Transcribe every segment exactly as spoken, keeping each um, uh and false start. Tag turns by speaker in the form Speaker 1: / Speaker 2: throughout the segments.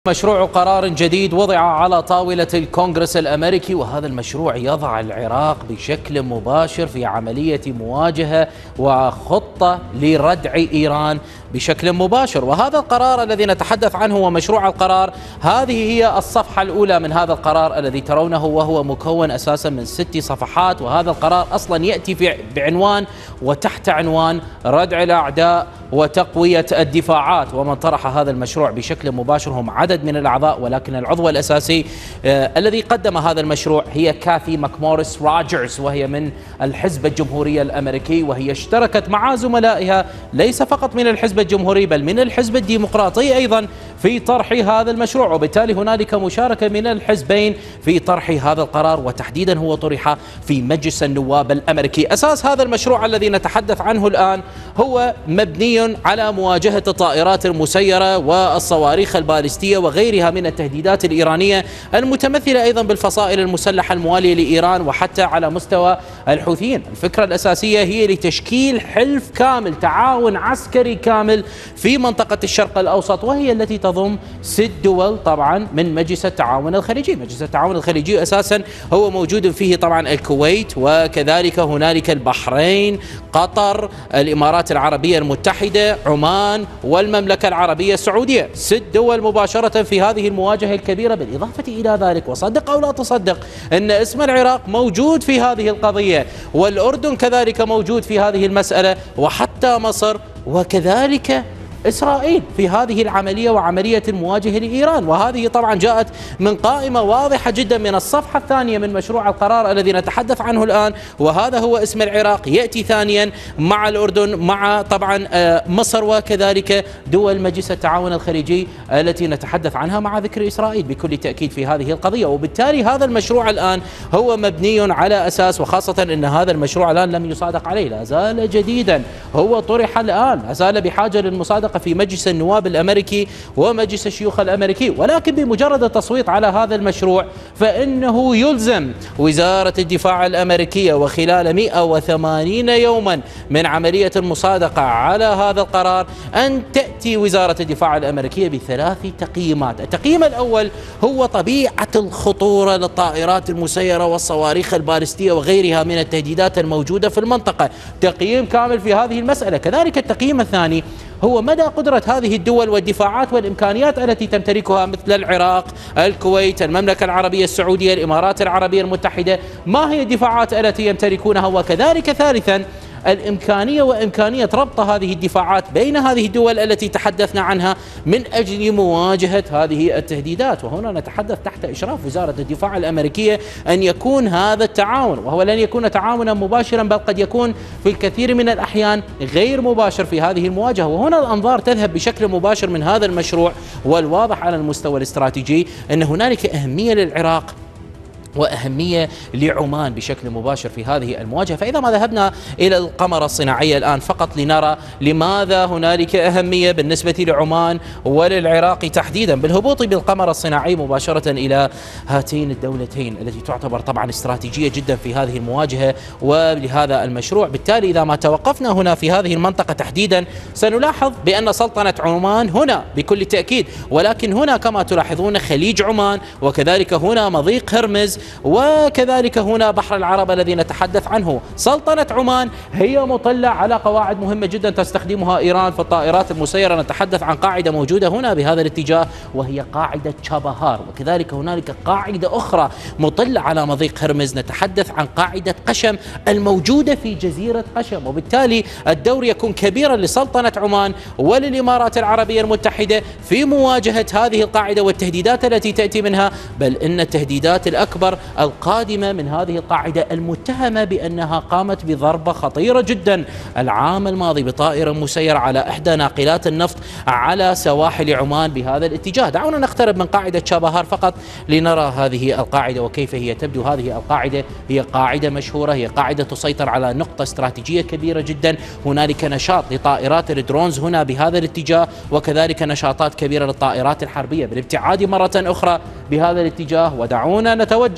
Speaker 1: مشروع قرار جديد وضع على طاولة الكونغرس الأمريكي، وهذا المشروع يضع العراق بشكل مباشر في عملية مواجهة وخطة لردع إيران بشكل مباشر. وهذا القرار الذي نتحدث عنه ومشروع القرار، هذه هي الصفحة الأولى من هذا القرار الذي ترونه، وهو مكون أساسا من ست صفحات. وهذا القرار أصلا يأتي في بعنوان وتحت عنوان ردع الأعداء وتقوية الدفاعات. ومن طرح هذا المشروع بشكل مباشر هم عدد من الأعضاء، ولكن العضو الأساسي آه الذي قدم هذا المشروع هي كاثي ماكموريس روجرز، وهي من الحزب الجمهوري الأمريكي، وهي اشتركت مع زملائها ليس فقط من الحزب الجمهوري بل من الحزب الديمقراطي أيضا في طرح هذا المشروع. وبالتالي هنالك مشاركة من الحزبين في طرح هذا القرار، وتحديدا هو طرح في مجلس النواب الأمريكي. أساس هذا المشروع الذي نتحدث عنه الآن هو مبني على مواجهة الطائرات المسيرة والصواريخ البالستية وغيرها من التهديدات الإيرانية المتمثلة أيضا بالفصائل المسلحة الموالية لإيران وحتى على مستوى الحوثيين. الفكرة الأساسية هي لتشكيل حلف كامل، تعاون عسكري كامل في منطقة الشرق الأوسط، وهي التي تضم ست دول طبعا من مجلس التعاون الخليجي. مجلس التعاون الخليجي أساسا هو موجود فيه طبعا الكويت، وكذلك هنالك البحرين، قطر، الإمارات العربية المتحدة، عمان، والمملكة العربية السعودية. ست دول مباشرة في هذه المواجهة الكبيرة. بالإضافة إلى ذلك، وصدق أو لا تصدق، أن اسم العراق موجود في هذه القضية، والأردن كذلك موجود في هذه المسألة، وحتى مصر، وكذلك إسرائيل في هذه العملية وعملية المواجهة لإيران. وهذه طبعا جاءت من قائمة واضحة جدا من الصفحة الثانية من مشروع القرار الذي نتحدث عنه الآن، وهذا هو اسم العراق. يأتي ثانيا مع الأردن، مع طبعا مصر، وكذلك دول مجلس التعاون الخليجي التي نتحدث عنها، مع ذكر إسرائيل بكل تأكيد في هذه القضية. وبالتالي هذا المشروع الآن هو مبني على أساس، وخاصة أن هذا المشروع الآن لم يصادق عليه، لا زال جديدا، هو طرح الآن، لا زال بحاجة للمصادقة في مجلس النواب الأمريكي ومجلس الشيوخ الأمريكي. ولكن بمجرد التصويت على هذا المشروع فإنه يلزم وزارة الدفاع الأمريكية وخلال مئة وثمانين يوما من عملية المصادقة على هذا القرار أن تأتي وزارة الدفاع الأمريكية بثلاث تقييمات. التقييم الأول هو طبيعة الخطورة للطائرات المسيرة والصواريخ البالستية وغيرها من التهديدات الموجودة في المنطقة، تقييم كامل في هذه المسألة. كذلك التقييم الثاني هو مدى قدرة هذه الدول والدفاعات والإمكانيات التي تمتلكها، مثل العراق، الكويت، المملكة العربية السعودية، الإمارات العربية المتحدة، ما هي الدفاعات التي يمتلكونها. وكذلك ثالثا الإمكانية وإمكانية ربط هذه الدفاعات بين هذه الدول التي تحدثنا عنها من أجل مواجهة هذه التهديدات. وهنا نتحدث تحت إشراف وزارة الدفاع الأمريكية أن يكون هذا التعاون، وهو لن يكون تعاونا مباشرا بل قد يكون في الكثير من الأحيان غير مباشر في هذه المواجهة. وهنا الأنظار تذهب بشكل مباشر من هذا المشروع، والواضح على المستوى الاستراتيجي أن هنالك أهمية للعراق وأهمية لعمان بشكل مباشر في هذه المواجهة. فإذا ما ذهبنا إلى القمرة الصناعية الآن فقط لنرى لماذا هنالك أهمية بالنسبة لعمان وللعراق تحديدا بالهبوط بالقمرة الصناعي مباشرة إلى هاتين الدولتين التي تعتبر طبعا استراتيجية جدا في هذه المواجهة ولهذا المشروع. بالتالي إذا ما توقفنا هنا في هذه المنطقة تحديدا سنلاحظ بأن سلطنة عمان هنا بكل تأكيد، ولكن هنا كما تلاحظون خليج عمان، وكذلك هنا مضيق هرمز، وكذلك هنا بحر العرب الذي نتحدث عنه. سلطنة عمان هي مطلة على قواعد مهمة جدا تستخدمها إيران في الطائرات المسيرة. نتحدث عن قاعدة موجودة هنا بهذا الاتجاه وهي قاعدة شابهار، وكذلك هنالك قاعدة أخرى مطلة على مضيق هرمز، نتحدث عن قاعدة قشم الموجودة في جزيرة قشم. وبالتالي الدور يكون كبيرا لسلطنة عمان وللإمارات العربية المتحدة في مواجهة هذه القاعدة والتهديدات التي تأتي منها، بل إن التهديدات الأكبر القادمة من هذه القاعدة المتهمة بأنها قامت بضربة خطيرة جدا العام الماضي بطائرة مسيرة على إحدى ناقلات النفط على سواحل عمان بهذا الاتجاه. دعونا نقترب من قاعدة شابهار فقط لنرى هذه القاعدة وكيف هي تبدو. هذه القاعدة هي قاعدة مشهورة، هي قاعدة تسيطر على نقطة استراتيجية كبيرة جدا. هنالك نشاط لطائرات الدرونز هنا بهذا الاتجاه، وكذلك نشاطات كبيرة للطائرات الحربية بالابتعاد مرة أخرى بهذا الاتجاه. ودعونا نتوجه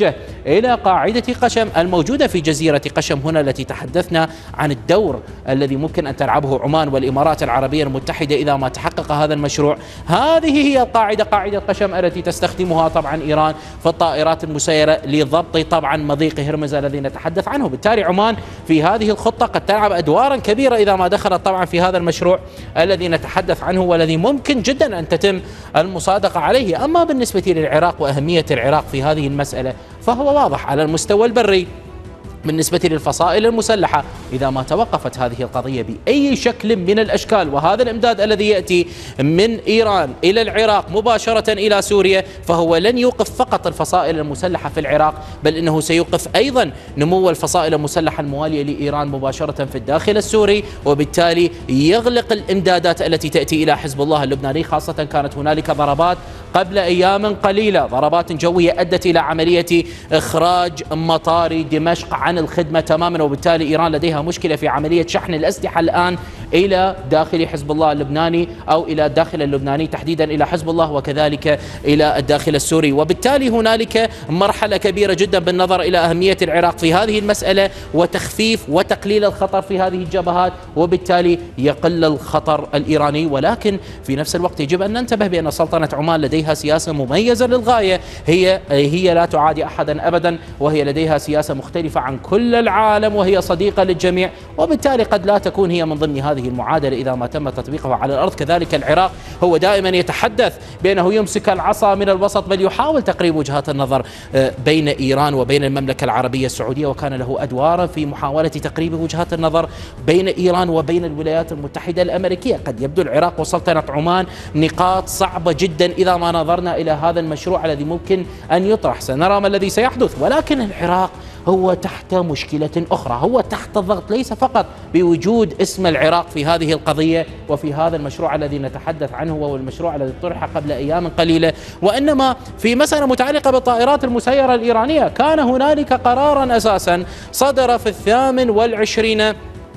Speaker 1: يتوجه إلى قاعدة قشم الموجودة في جزيرة قشم هنا التي تحدثنا عن الدور الذي ممكن أن تلعبه عمان والإمارات العربية المتحدة إذا ما تحقق هذا المشروع. هذه هي القاعدة، قاعدة قشم التي تستخدمها طبعا إيران في الطائرات المسيرة لضبط طبعا مضيق هرمز الذي نتحدث عنه. بالتالي عمان في هذه الخطة قد تلعب أدوارا كبيرة إذا ما دخلت طبعا في هذا المشروع الذي نتحدث عنه والذي ممكن جدا أن تتم المصادقة عليه. أما بالنسبة للعراق وأهمية العراق في هذه المسألة فهو واضح على المستوى البري. بالنسبة للفصائل المسلحة إذا ما توقفت هذه القضية بأي شكل من الأشكال، وهذا الإمداد الذي يأتي من إيران إلى العراق مباشرة إلى سوريا، فهو لن يوقف فقط الفصائل المسلحة في العراق، بل إنه سيوقف أيضا نمو الفصائل المسلحة الموالية لإيران مباشرة في الداخل السوري، وبالتالي يغلق الإمدادات التي تأتي إلى حزب الله اللبناني. خاصة كانت هنالك ضربات قبل أيام قليلة، ضربات جوية أدت إلى عملية إخراج مطار دمشق عن الخدمة تماما، وبالتالي إيران لديها مشكلة في عملية شحن الأسلحة الآن إلى داخل حزب الله اللبناني أو إلى الداخل اللبناني تحديدا إلى حزب الله وكذلك إلى الداخل السوري. وبالتالي هنالك مرحلة كبيرة جدا بالنظر إلى أهمية العراق في هذه المسألة وتخفيف وتقليل الخطر في هذه الجبهات، وبالتالي يقل الخطر الإيراني. ولكن في نفس الوقت يجب أن ننتبه بأن سلطنة عمان لديها سياسة مميزة للغاية، هي هي لا تعادي أحدا أبدا، وهي لديها سياسة مختلفة عن كل العالم، وهي صديقة للجميع، وبالتالي قد لا تكون هي من ضمن هذه المعادلة إذا ما تم تطبيقها على الأرض. كذلك العراق هو دائما يتحدث بأنه يمسك العصا من الوسط، بل يحاول تقريب وجهات النظر بين إيران وبين المملكة العربية السعودية، وكان له أدوار في محاولة تقريب وجهات النظر بين إيران وبين الولايات المتحدة الأمريكية. قد يبدو العراق وسلطنة عمان نقاط صعبة جدا إذا ما نظرنا إلى هذا المشروع الذي ممكن أن يطرح، سنرى ما الذي سيحدث. ولكن العراق هو تحت مشكلة أخرى، هو تحت الضغط ليس فقط بوجود اسم العراق في هذه القضية وفي هذا المشروع الذي نتحدث عنه وهو المشروع الذي طرح قبل أيام قليلة، وإنما في مسألة متعلقة بالطائرات المسيرة الإيرانية. كان هنالك قرارا أساسا صدر في الثامن والعشرين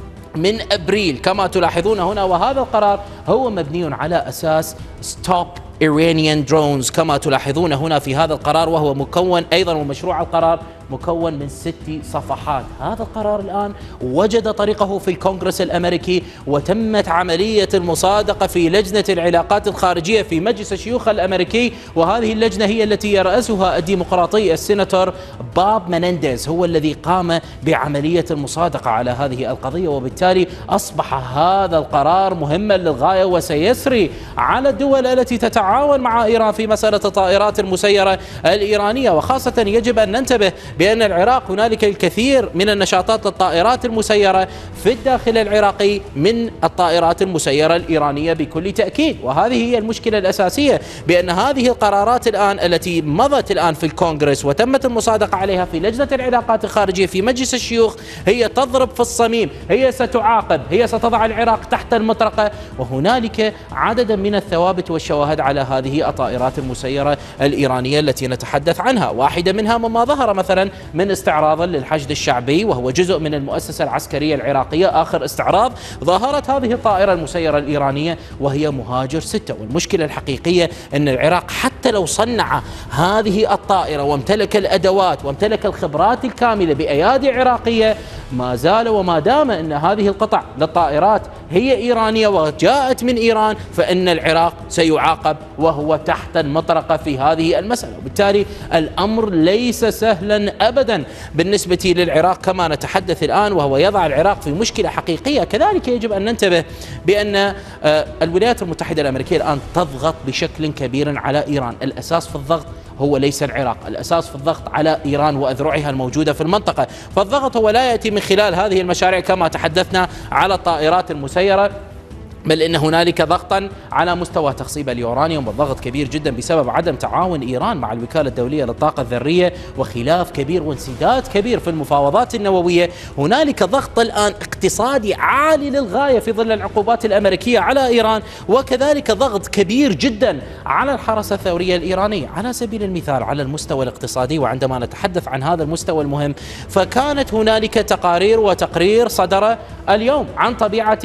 Speaker 1: من أبريل كما تلاحظون هنا، وهذا القرار هو مبني على أساس ستوب Iranian drones كما تلاحظون هنا في هذا القرار، وهو مكون أيضا ومشروع القرار مكون من ست صفحات. هذا القرار الآن وجد طريقه في الكونغرس الأمريكي، وتمت عملية المصادقة في لجنة العلاقات الخارجية في مجلس الشيوخ الأمريكي، وهذه اللجنة هي التي يرأسها الديمقراطي السيناتور باب منينديز، هو الذي قام بعملية المصادقة على هذه القضية. وبالتالي أصبح هذا القرار مهما للغاية، وسيسري على الدول التي تتعاون مع إيران في مسألة الطائرات المسيرة الإيرانية. وخاصة يجب أن ننتبه بأن العراق هنالك الكثير من النشاطات للطائرات المسيرة في الداخل العراقي من الطائرات المسيرة الإيرانية بكل تأكيد، وهذه هي المشكلة الأساسية، بأن هذه القرارات الآن التي مضت الآن في الكونغرس وتمت المصادقة عليها في لجنة العلاقات الخارجية في مجلس الشيوخ هي تضرب في الصميم، هي ستعاقب، هي ستضع العراق تحت المطرقة. وهنالك عدد من الثوابت والشواهد على هذه الطائرات المسيرة الإيرانية التي نتحدث عنها. واحدة منها مما ظهر مثلا من استعراض للحشد الشعبي، وهو جزء من المؤسسة العسكرية العراقية. آخر استعراض ظهرت هذه الطائرة المسيرة الإيرانية وهي مهاجر ستة. والمشكلة الحقيقية أن العراق حتى لو صنع هذه الطائرة وامتلك الأدوات وامتلك الخبرات الكاملة بأيادي عراقية، ما زال وما دام أن هذه القطع للطائرات هي إيرانية وجاءت من إيران، فإن العراق سيعاقب وهو تحت المطرقة في هذه المسألة. وبالتالي الأمر ليس سهلا أبدا بالنسبة للعراق كما نتحدث الآن، وهو يضع العراق في مشكلة حقيقية. كذلك يجب أن ننتبه بأن الولايات المتحدة الأمريكية الآن تضغط بشكل كبير على إيران. الأساس في الضغط هو ليس العراق، الأساس في الضغط على إيران وأذرعها الموجودة في المنطقة. فالضغط هو لا يأتي من خلال هذه المشاريع كما تحدثنا على الطائرات المسيرة، بل إن هنالك ضغطا على مستوى تخصيب اليورانيوم، والضغط كبير جدا بسبب عدم تعاون إيران مع الوكالة الدولية للطاقة الذرية، وخلاف كبير وانسداد كبير في المفاوضات النووية. هنالك ضغط الآن اقتصادي عالي للغاية في ظل العقوبات الأمريكية على إيران، وكذلك ضغط كبير جدا على الحرس الثورية الإيرانية. على سبيل المثال على المستوى الاقتصادي، وعندما نتحدث عن هذا المستوى المهم، فكانت هنالك تقارير وتقرير صدر اليوم عن طبيعة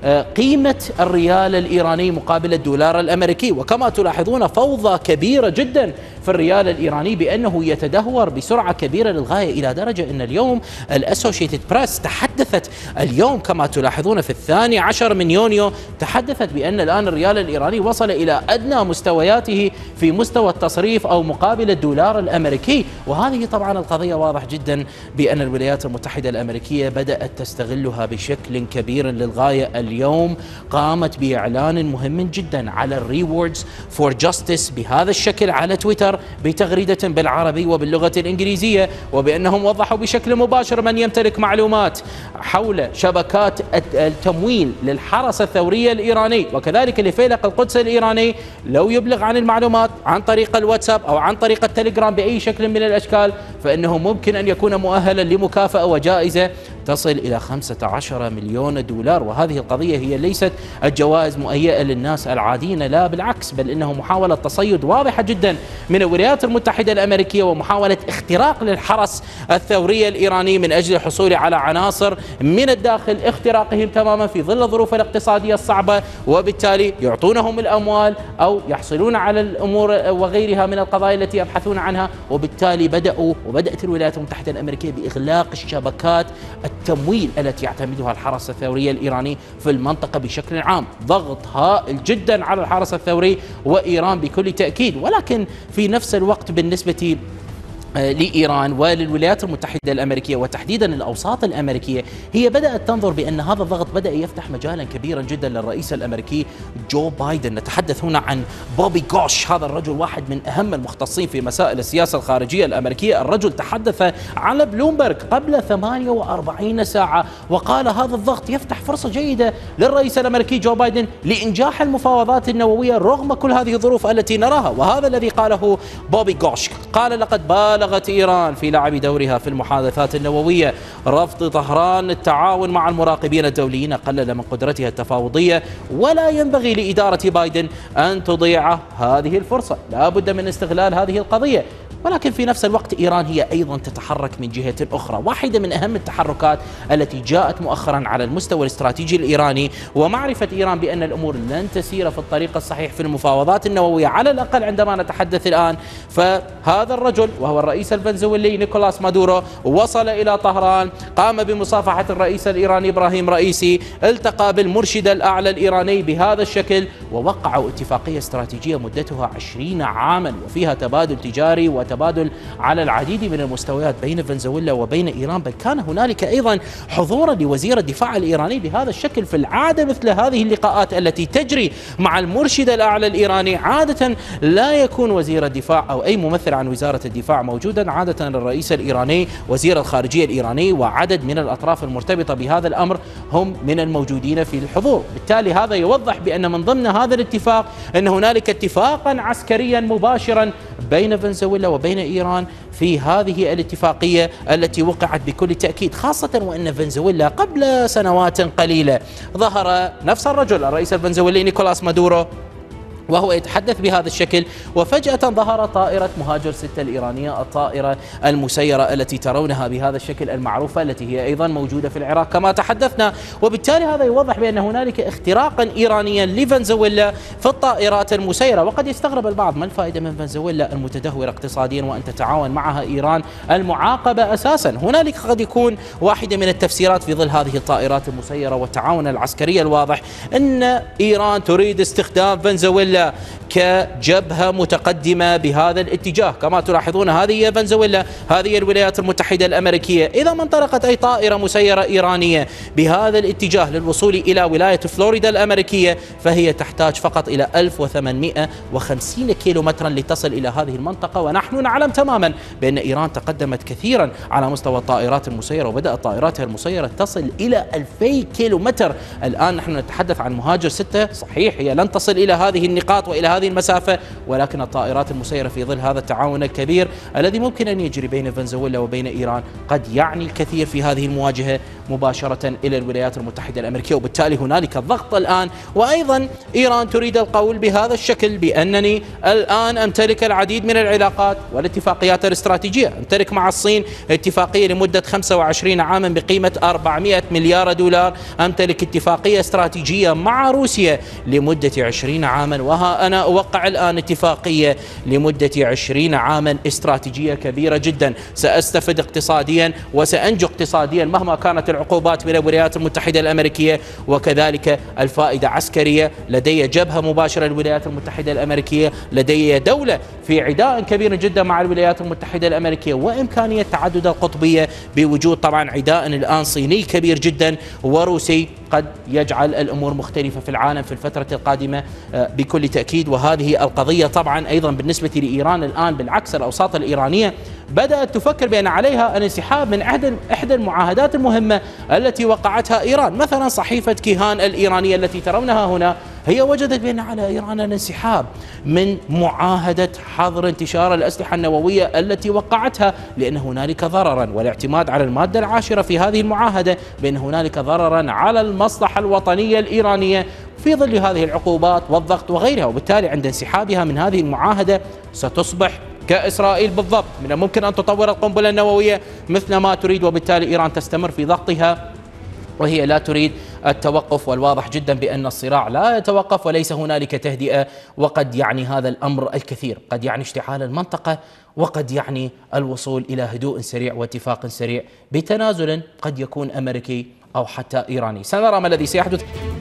Speaker 1: قيمة الريال الإيراني مقابل الدولار الأمريكي، وكما تلاحظون فوضى كبيرة جدا في الريال الإيراني بأنه يتدهور بسرعة كبيرة للغاية، إلى درجة أن اليوم الأسوشيتد بريس تحدثت اليوم كما تلاحظون في الثاني عشر من يونيو، تحدثت بأن الآن الريال الإيراني وصل إلى أدنى مستوياته في مستوى التصريف أو مقابل الدولار الأمريكي. وهذه طبعا القضية واضح جدا بأن الولايات المتحدة الأمريكية بدأت تستغلها بشكل كبير للغاية. اليوم قامت بإعلان مهم جدا على الريوردز فور جاستس بهذا الشكل على تويتر بتغريدة بالعربي وباللغة الإنجليزية، وبأنهم وضحوا بشكل مباشر من يمتلك معلومات حول شبكات التمويل للحرس الثوري الإيراني وكذلك لفيلق القدس الإيراني لو يبلغ عن المعلومات عن طريق الواتساب أو عن طريق التليجرام بأي شكل من الأشكال، فإنه ممكن أن يكون مؤهلا لمكافأة وجائزة تصل إلى خمسة عشر مليون دولار. وهذه القضية هي ليست الجوائز مهيئة للناس العاديين، لا بالعكس، بل إنه محاولة تصيد واضحة جدا من الولايات المتحدة الأمريكية ومحاولة اختراق للحرس الثوري الإيراني من أجل الحصول على عناصر من الداخل، اختراقهم تماما في ظل الظروف الاقتصادية الصعبة، وبالتالي يعطونهم الأموال أو يحصلون على الأمور وغيرها من القضايا التي يبحثون عنها. وبالتالي بدأوا وبدأت الولايات المتحدة الأمريكية بإغلاق الشبكات التمويل التي يعتمدها الحرس الثوري الإيراني في المنطقة بشكل عام. ضغط هائل جدا على الحرس الثوري وإيران بكل تأكيد، ولكن في نفس الوقت بالنسبة لإيران وللولايات المتحدة الأمريكية وتحديدا الأوساط الأمريكية، هي بدأت تنظر بأن هذا الضغط بدأ يفتح مجالا كبيرا جدا للرئيس الأمريكي جو بايدن. نتحدث هنا عن بوبي غوش، هذا الرجل واحد من أهم المختصين في مسائل السياسة الخارجية الأمريكية. الرجل تحدث على بلومبرج قبل ثمانية وأربعين ساعة وقال هذا الضغط يفتح فرصة جيدة للرئيس الأمريكي جو بايدن لإنجاح المفاوضات النووية رغم كل هذه الظروف التي نراها. وهذا الذي قاله بوبي غوش، قال لقد بالغ بلغت إيران في لعب دورها في المحادثات النووية، رفض طهران التعاون مع المراقبين الدوليين قلل من قدرتها التفاوضية، ولا ينبغي لإدارة بايدن أن تضيع هذه الفرصة، لا بد من استغلال هذه القضية. ولكن في نفس الوقت إيران هي أيضا تتحرك من جهة أخرى. واحدة من أهم التحركات التي جاءت مؤخرا على المستوى الاستراتيجي الإيراني ومعرفة إيران بأن الأمور لن تسير في الطريق الصحيح في المفاوضات النووية على الأقل عندما نتحدث الآن، فهذا الرجل وهو الرئيس الفنزويلي نيكولاس مادورو وصل إلى طهران، قام بمصافحة الرئيس الإيراني إبراهيم رئيسي، التقى بالمرشد الأعلى الإيراني بهذا الشكل، ووقعوا اتفاقية استراتيجية مدتها عشرين عاما وفيها تبادل تجاري وتبادل تبادل على العديد من المستويات بين فنزويلا وبين إيران. بل كان هنالك أيضا حضورا لوزير الدفاع الإيراني بهذا الشكل. في العادة مثل هذه اللقاءات التي تجري مع المرشد الأعلى الإيراني عادة لا يكون وزير الدفاع أو أي ممثل عن وزارة الدفاع موجودا، عادة الرئيس الإيراني، وزير الخارجية الإيراني، وعدد من الأطراف المرتبطة بهذا الأمر هم من الموجودين في الحضور. بالتالي هذا يوضح بأن من ضمن هذا الاتفاق أن هنالك اتفاقا عسكريا مباشرا بين فنزويلا وبين إيران في هذه الاتفاقية التي وقعت بكل تأكيد، خاصة وأن فنزويلا قبل سنوات قليلة ظهر نفس الرجل الرئيس الفنزويلي نيكولاس مادورو وهو يتحدث بهذا الشكل، وفجأة ظهر طائرة مهاجر ستة الإيرانية، الطائرة المسيرة التي ترونها بهذا الشكل المعروفة، التي هي أيضا موجودة في العراق كما تحدثنا. وبالتالي هذا يوضح بأن هنالك اختراقا إيرانيا لفنزويلا في الطائرات المسيرة. وقد يستغرب البعض ما الفائدة من فنزويلا المتدهورة اقتصاديا وأن تتعاون معها إيران المعاقبة أساسا؟ هنالك قد يكون واحدة من التفسيرات في ظل هذه الطائرات المسيرة والتعاون العسكري الواضح أن إيران تريد استخدام فنزويلا كجبهة متقدمة بهذا الاتجاه. كما تلاحظون هذه هي فنزويلا، هذه الولايات المتحدة الأمريكية. إذا ما انطلقت أي طائرة مسيرة إيرانية بهذا الاتجاه للوصول إلى ولاية فلوريدا الأمريكية فهي تحتاج فقط إلى ألف وثمانمئة وخمسين كيلو مترا لتصل إلى هذه المنطقة. ونحن نعلم تماما بأن إيران تقدمت كثيرا على مستوى الطائرات المسيرة، وبدأت طائراتها المسيرة تصل إلى ألفي كيلو متر. الآن نحن نتحدث عن مهاجر ستة، صحيح هي لن تصل إلى هذه النقاط وإلى هذه المسافة، ولكن الطائرات المسيرة في ظل هذا التعاون الكبير الذي ممكن أن يجري بين فنزويلا وبين إيران قد يعني الكثير في هذه المواجهة مباشرة إلى الولايات المتحدة الأمريكية. وبالتالي هنالك الضغط الآن. وأيضا إيران تريد القول بهذا الشكل بأنني الآن أمتلك العديد من العلاقات والاتفاقيات الاستراتيجية. أمتلك مع الصين اتفاقية لمدة خمسة وعشرين عاما بقيمة أربعمئة مليار دولار. أمتلك اتفاقية استراتيجية مع روسيا لمدة عشرين عاما وها أنا أوقع الآن اتفاقية لمدة عشرين عاما استراتيجية كبيرة جدا، سأستفد اقتصاديا وسأنجو اقتصاديا مهما كانت العقوبات من الولايات المتحدة الأمريكية، وكذلك الفائدة عسكرية. لدي جبهة مباشرة للولايات المتحدة الأمريكية، لدي دولة في عداء كبير جدا مع الولايات المتحدة الأمريكية، وإمكانية تعدد القطبية بوجود طبعا عداء الآن صيني كبير جدا وروسي قد يجعل الأمور مختلفة في العالم في الفترة القادمة بكل تأكيد. وهذه القضية طبعا أيضا بالنسبة لإيران الآن بالعكس الأوساط الإيرانية بدأت تفكر بأن عليها الانسحاب من إحدى المعاهدات المهمة التي وقعتها إيران. مثلا صحيفة كيهان الإيرانية التي ترونها هنا هي وجدت بأن على إيران الانسحاب من معاهدة حظر انتشار الأسلحة النووية التي وقعتها، لأن هنالك ضررا، والاعتماد على المادة العاشرة في هذه المعاهدة بأن هنالك ضررا على المصلحة الوطنية الإيرانية في ظل هذه العقوبات والضغط وغيرها. وبالتالي عند انسحابها من هذه المعاهدة ستصبح كإسرائيل بالضبط، من الممكن أن تطور القنبلة النووية مثل ما تريد، وبالتالي إيران تستمر في ضغطها وهي لا تريد التوقف. والواضح جدا بأن الصراع لا يتوقف وليس هنالك تهدئة، وقد يعني هذا الأمر الكثير، قد يعني اشتعال المنطقة، وقد يعني الوصول إلى هدوء سريع واتفاق سريع بتنازل قد يكون أمريكي أو حتى إيراني. سنرى ما الذي سيحدث.